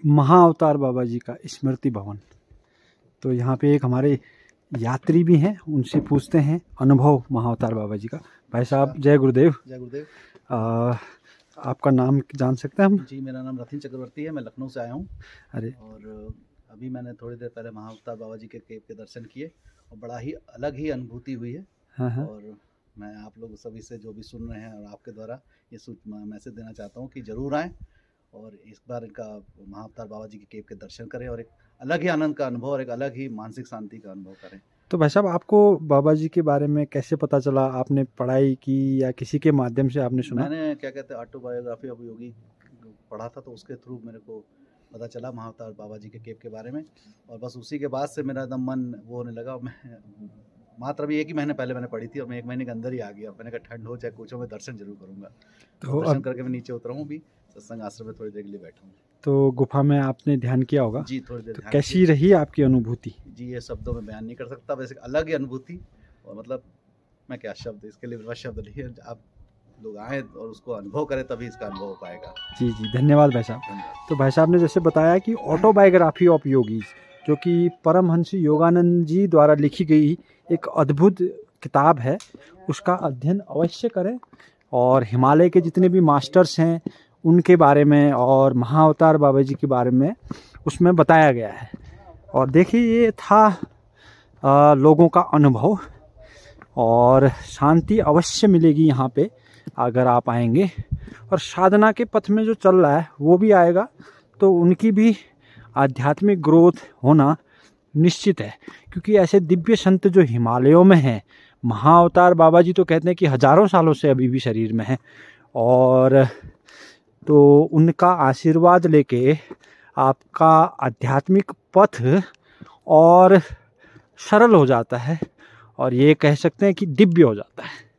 महाअवतार बाबा जी का स्मृति भवन। तो यहाँ पे एक हमारे यात्री भी हैं, उनसे पूछते हैं अनुभव महाअवतार बाबा जी का। भाई साहब जय गुरुदेव। जय गुरुदेव। आपका नाम जान सकते हैं हम? जी, मेरा नाम रथिन चक्रवर्ती है, मैं लखनऊ से आया हूँ। अरे, और अभी मैंने थोड़ी देर पहले महाअवतार बाबा जी के केव के दर्शन किए और बड़ा ही अलग ही अनुभूति हुई है। हाँ। और मैं आप लोग सभी से जो भी सुन रहे हैं और आपके द्वारा ये मैसेज देना चाहता हूँ कि ज़रूर आएँ और इस बार इनका महाअवतार बाबा जी के केव के दर्शन करें और एक अलग ही आनंद का अनुभव और एक अलग ही मानसिक शांति का अनुभव करें। तो भाई साहब, आपको बाबा जी के बारे में कैसे पता चला? आपने पढ़ाई की या किसी के माध्यम से आपने सुना? मैंने क्या कहते हैं ऑटोबायोग्राफी ऑफ योगी पढ़ा था, तो उसके थ्रू मेरे को पता चला महाअवतार बाबा जी के केव के बारे में। और बस उसी के बाद से मेरा एकदम मन वो होने लगा। मैं मात्र अभी 1 ही महीने पहले मैंने पढ़ी थी और मैं 1 महीने के अंदर ही आ गया। मैंने कहा ठंड हो चाहे कुछ हो, मैं दर्शन जरूर करूँगा। तो दर्शन करके मैं नीचे उतरा हूँ, अभी सत्संग आश्रम में थोड़ी देर के लिए बैठा हूँ। तो गुफा में आपने ध्यान किया होगा? जी, थोड़ी देर। तो कैसी रही आपकी अनुभूति? जी, ये शब्दों में बयान नहीं कर सकता, वैसे अलग ही अनुभूति। और मतलब मैं क्या शब्द, इसके लिए मेरा शब्द नहीं है। आप लोग आए और उसको अनुभव करें तभी इसका अनुभव हो पाएगा। जी, धन्यवाद भाई साहब। तो भाई साहब ने जैसे बताया कि ऑटोबायोग्राफी ऑफ योगीज, जो कि परमहंस योगानंद जी द्वारा लिखी गई एक अद्भुत किताब है, उसका अध्ययन अवश्य करें। और हिमालय के जितने भी मास्टर्स हैं उनके बारे में और महाअवतार बाबा जी के बारे में उसमें बताया गया है। और देखिए, ये था लोगों का अनुभव और शांति अवश्य मिलेगी यहाँ पे अगर आप आएंगे। और साधना के पथ में जो चल रहा है वो भी आएगा, तो उनकी भी आध्यात्मिक ग्रोथ होना निश्चित है। क्योंकि ऐसे दिव्य संत जो हिमालयों में हैं, महाअवतार बाबा जी तो कहते हैं कि हजारों सालों से अभी भी शरीर में हैं, और तो उनका आशीर्वाद लेके आपका आध्यात्मिक पथ और सरल हो जाता है और ये कह सकते हैं कि दिव्य हो जाता है।